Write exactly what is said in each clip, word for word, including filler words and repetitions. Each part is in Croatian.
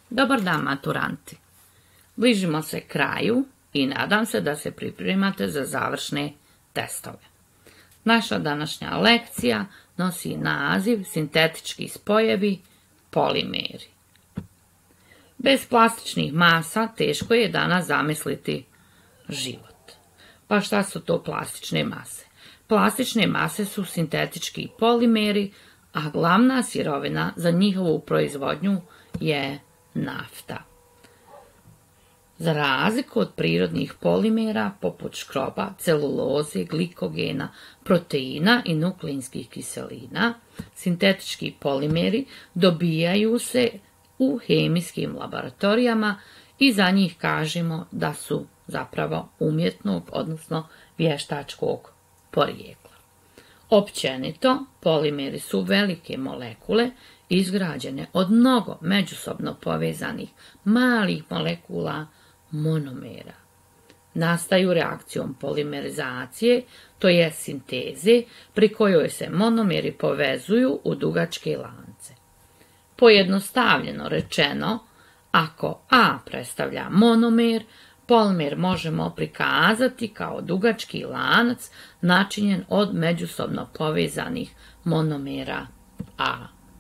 Dobar dan, maturanti. Bližimo se kraju i nadam se da se pripremate za završne testove. Naša današnja lekcija nosi naziv Sintetički spojevi, polimeri. Bez plastičnih masa teško je danas zamisliti život. Pa šta su to plastične mase? Plastične mase su sintetički polimeri, a glavna sirovina za njihovu proizvodnju je nafta. Za razliku od prirodnih polimera poput škroba, celuloze, glikogena, proteina i nukleinskih kiselina, sintetički polimeri dobijaju se u hemijskim laboratorijama i za njih kažemo da su zapravo umjetnog, odnosno vještačkog porijekla. Općenito, polimeri su velike molekule izgrađene od mnogo međusobno povezanih malih molekula monomera. Nastaju reakcijom polimerizacije, to je sinteze, pri kojoj se monomeri povezuju u dugačke lance. Pojednostavljeno rečeno, ako A predstavlja monomer, polimer možemo prikazati kao dugački lanac načinjen od međusobno povezanih monomera A.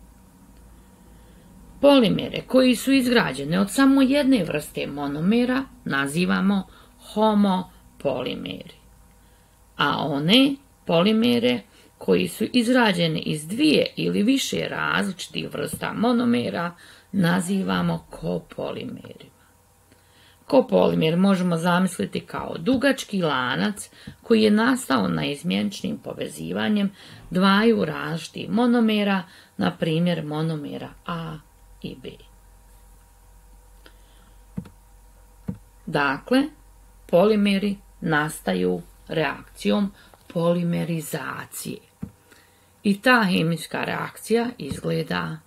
Polimere koji su izgrađene od samo jedne vrste monomera nazivamo homopolimeri, a one polimere koji su izrađeni iz dvije ili više različitih vrsta monomera nazivamo kopolimerima. Kopolimer možemo zamisliti kao dugački lanac koji je nastao naizmjeničnim povezivanjem dvaju različitih monomera, na primjer monomera A i B. Dakle, polimeri nastaju reakcijom polimerizacije. I ta hemijska reakcija izgleda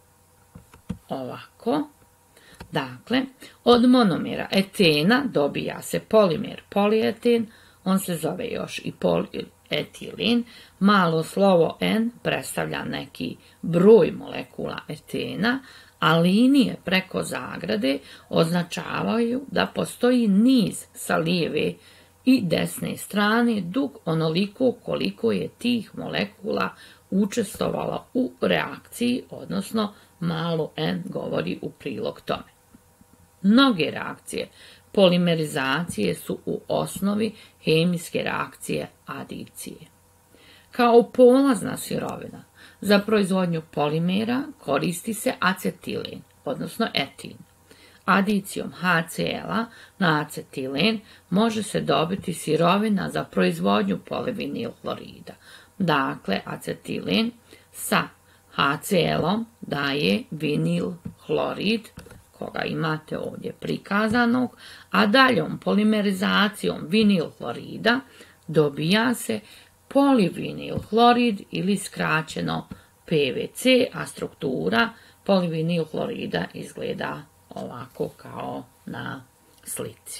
ovako. Dakle, od monomera etena dobija se polimer polieten, on se zove još i polietilen. Malo slovo N predstavlja neki broj molekula etena, a linije preko zagrade označavaju da postoji niz sa lijeve i desne strane dug onoliko koliko je tih molekula učestvovalo u reakciji, odnosno malo n govori u prilog tome. Mnoge reakcije polimerizacije su u osnovi hemijske reakcije adicije. Kao polazna sirovina za proizvodnju polimera koristi se acetilen, odnosno etin. Adicijom HCl-a na acetilen može se dobiti sirovina za proizvodnju polivinilhlorida. Dakle, acetilen sa HCl-om daje vinilhlorid, koga imate ovdje prikazanog, a daljom polimerizacijom vinilhlorida dobija se polivinilhlorid ili skraćeno P V C, a struktura polivinilhlorida izgleda ovako kao na slici.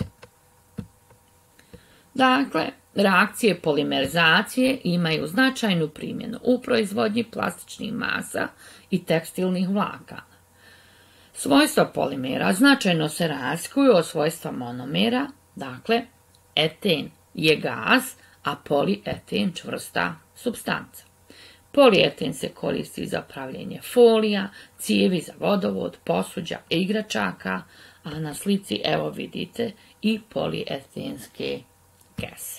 Dakle, reakcije polimerizacije imaju značajnu primjenu u proizvodnji plastičnih masa i tekstilnih vlakana. Svojstva polimera značajno se razlikuju od svojstva monomera, dakle, eten je gas, a polieten čvrsta supstanca. Polieten se koristi za pravljenje folija, cijevi za vodovod, posuđa i igračaka, a na slici evo vidite i polietenske kese.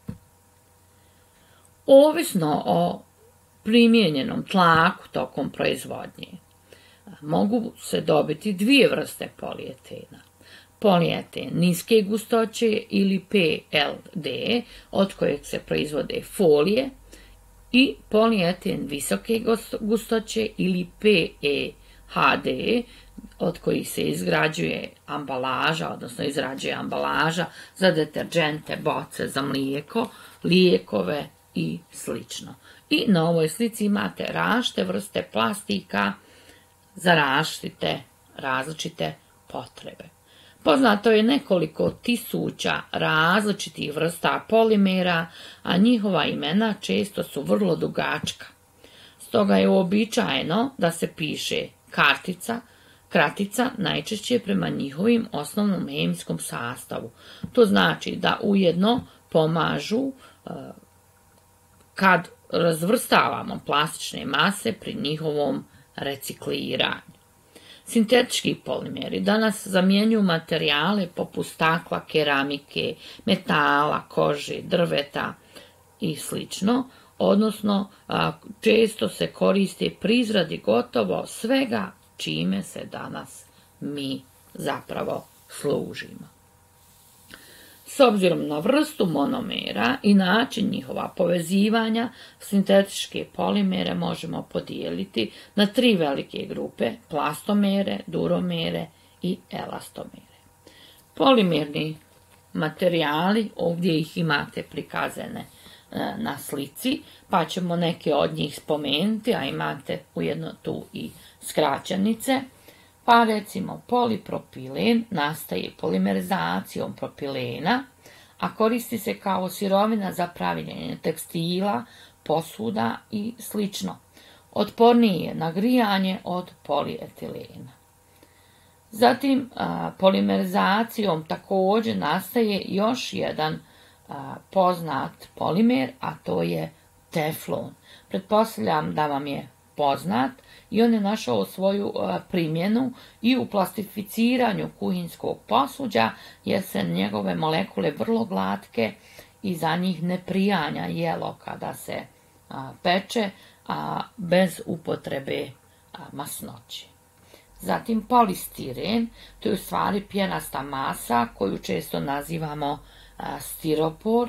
Ovisno o primijenjenom tlaku tokom proizvodnje mogu se dobiti dvije vrste polietena. Polieten niske gustoće ili P L D, od kojeg se proizvode folije, i polieten visoke gustoće ili P E H D, od kojih se izgrađuje ambalaža, odnosno izrađuje ambalaža za deterdžente, boce za mlijeko, lijekove i slično. I na ovoj slici imate različite vrste plastika za različite, različite potrebe. Poznato je nekoliko tisuća različitih vrsta polimera, a njihova imena često su vrlo dugačka. Stoga je uobičajeno da se piše kartica kratica najčešće prema njihovim osnovnom hemijskom sastavu. To znači da ujedno pomažu kad razvrstavamo plastične mase pri njihovom recikliranju. Sintetički polimeri danas zamjenjuju materijale poput stakla, keramike, metala, kože, drveta i slično, odnosno često se koriste pri izradi gotovo svega čime se danas mi zapravo služimo. S obzirom na vrstu monomera i način njihova povezivanja, sintetičke polimere možemo podijeliti na tri velike grupe: plastomere, duromere i elastomere. Polimerni materijali, ovdje ih imate prikazane na slici, pa ćemo neke od njih spomenuti, a imate ujedno tu i skraćenice. Pa recimo polipropilen nastaje polimerizacijom propilena, a koristi se kao sirovina za pravljenje tekstila, posuda i slično. Otporniji je na grijanje od polietilena. Zatim polimerizacijom također nastaje još jedan poznat polimer, a to je teflon. Pretpostavljam da vam je poznat i on je našao svoju primjenu i u plastificiranju kuhinskog posuđa, jer se njegove molekule vrlo glatke i za njih ne prijanja jelo kada se peče, a bez upotrebe masnoće. Zatim polistiren, to je u stvari pjenasta masa koju često nazivamo stiropor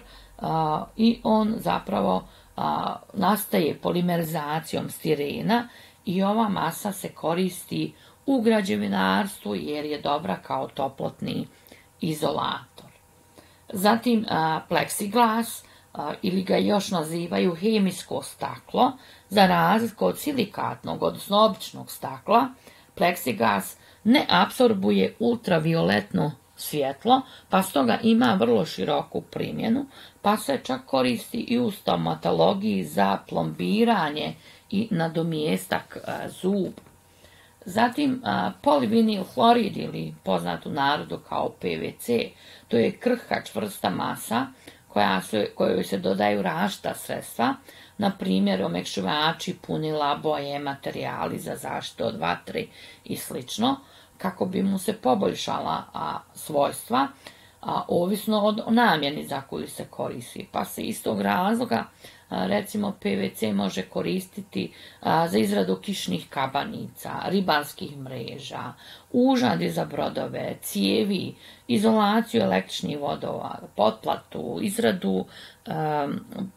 i on zapravo nastaje polimerizacijom stirena i ova masa se koristi u građevinarstvu jer je dobra kao toplotni izolator. Zatim pleksiglas, ili ga još nazivaju hemijsko staklo, za razliku od silikatnog, odnosno običnog stakla, pleksiglas ne apsorbuje ultravioletno svjetlo, pa stoga ima vrlo široku primjenu, pa se čak koristi i u stomatologiji za plombiranje i nadomjestak zuba. Zatim polivinil hlorid, ili poznat u narodu kao P V C, to je krhka čvrsta masa koja se, kojoj se dodaju različita sredstva, na primjer omekšivači, punila, boje, materijali za zaštitu od vatre i slično, kako bi mu se poboljšala a, svojstva, a, ovisno od namjeni za koju se koristi. Pa se iz tog razloga, a, recimo P V C može koristiti a, za izradu kišnih kabanica, ribarskih mreža, užadi za brodove, cijevi, izolaciju električnih vodova, potplatu, izradu a,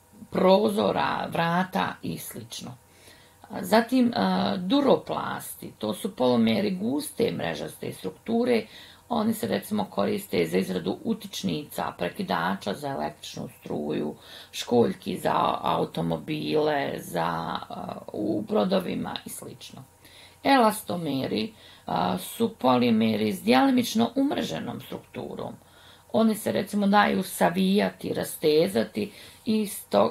prozora, vrata i slično. Zatim duroplasti, to su polomeri guste mrežaste strukture, oni se recimo koriste za izradu utičnica, prekidača za električnu struju, školjki za automobile, za, u brodovima i slično. Elastomeri su polimeri s djelimično umreženom strukturom. Oni se recimo daju savijati, rastezati i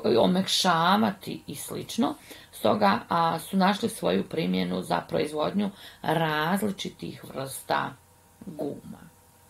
omekšavati i slično. Stoga a, su našli svoju primjenu za proizvodnju različitih vrsta guma.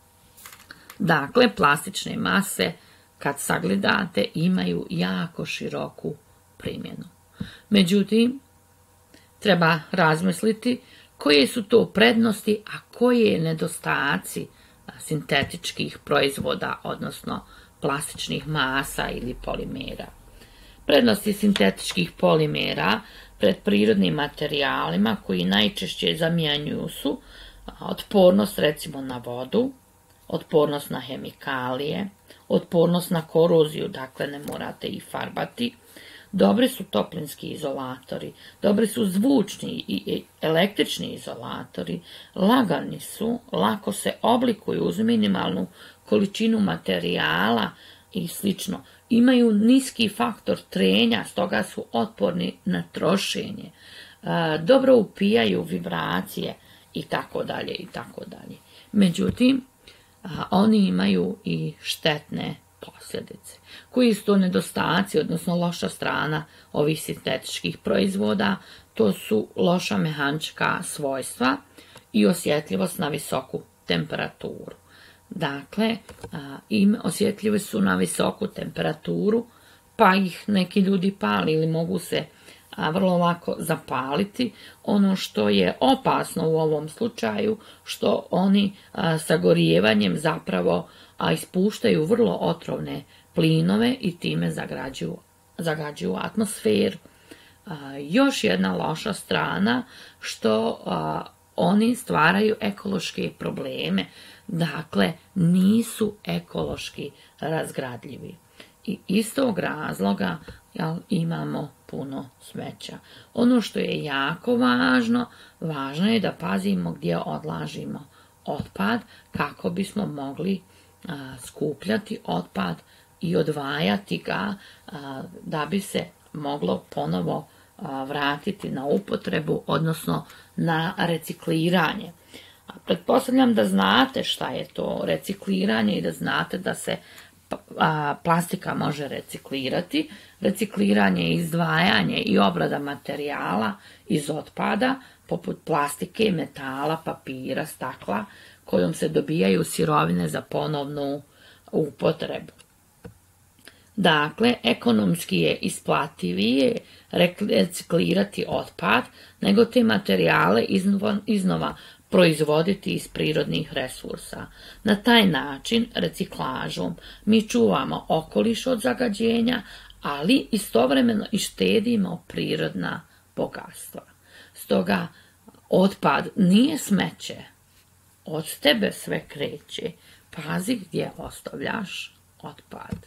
Dakle, plastične mase, kad sagledate, imaju jako široku primjenu. Međutim, treba razmisliti koje su to prednosti, a koje nedostaci sintetičkih proizvoda, odnosno plastičnih masa ili polimera. Prednosti sintetičkih polimera pred prirodnim materijalima koji najčešće zamjenjuju su otpornost recimo na vodu, otpornost na hemikalije, otpornost na koroziju, dakle ne morate ih farbati, dobri su toplinski izolatori, dobri su zvučni i električni izolatori, lagani su, lako se oblikuju uz minimalnu količinu materijala i slično. Imaju niski faktor trenja, stoga su otporni na trošenje, dobro upijaju vibracije i tako dalje i tako dalje. Međutim, oni imaju i štetne posljedice. Koji su to nedostaci, odnosno loša strana ovih sintetičkih proizvoda? To su loša mehanička svojstva i osjetljivost na visoku temperaturu. Dakle, im osjetljivi su na visoku temperaturu, pa ih neki ljudi pali ili mogu se vrlo lako zapaliti. Ono što je opasno u ovom slučaju, što oni sagorijevanjem zapravo ispuštaju vrlo otrovne plinove i time zagađuju, zagađuju atmosferu. Još jedna loša strana, što oni stvaraju ekološke probleme, dakle nisu ekološki razgradljivi. I iz tog razloga jel, imamo puno smeća. Ono što je jako važno, važno je da pazimo gdje odlažimo otpad kako bismo mogli a, skupljati otpad i odvajati ga a, da bi se moglo ponovo a, vratiti na upotrebu, odnosno na recikliranje. A, pretpostavljam da znate šta je to recikliranje i da znate da se a, plastika može reciklirati. Recikliranje je izdvajanje i obrada materijala iz otpada, poput plastike, metala, papira, stakla, kojom se dobijaju sirovine za ponovnu upotrebu. Dakle, ekonomski je isplativije reciklirati otpad, nego te materijale iznova, iznova proizvoditi iz prirodnih resursa. Na taj način, reciklažom, mi čuvamo okoliš od zagađenja, ali istovremeno i štedimo prirodna bogatstva. Stoga, otpad nije smeće, od tebe sve kreće, pazi gdje ostavljaš otpad.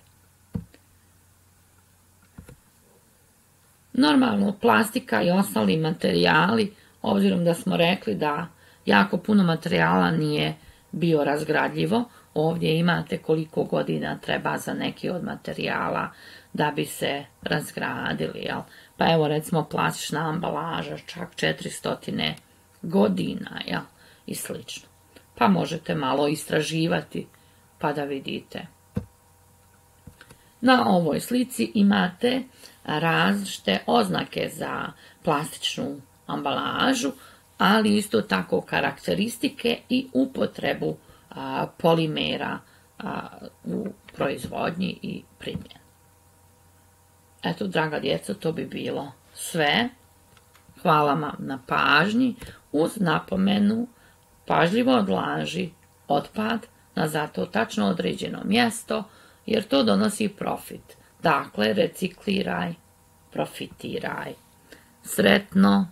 Normalno, plastika i ostali materijali, obzirom da smo rekli da jako puno materijala nije biorazgradljivo, ovdje imate koliko godina treba za neki od materijala da bi se razgradili. Jel? Pa evo recimo plastična ambalaža čak četiristo godina, jel? I slično. Pa možete malo istraživati pa da vidite. Na ovoj slici imate različite oznake za plastičnu ambalažu, ali isto tako karakteristike i upotrebu a, polimera a, u proizvodnji i primjeni. Eto, draga djeco, to bi bilo sve. Hvala vam na pažnji, uz napomenu pažljivo odlaži otpad na zato tačno određeno mjesto, jer to donosi profit. Dakle, recikliraj, profitiraj. Sretno!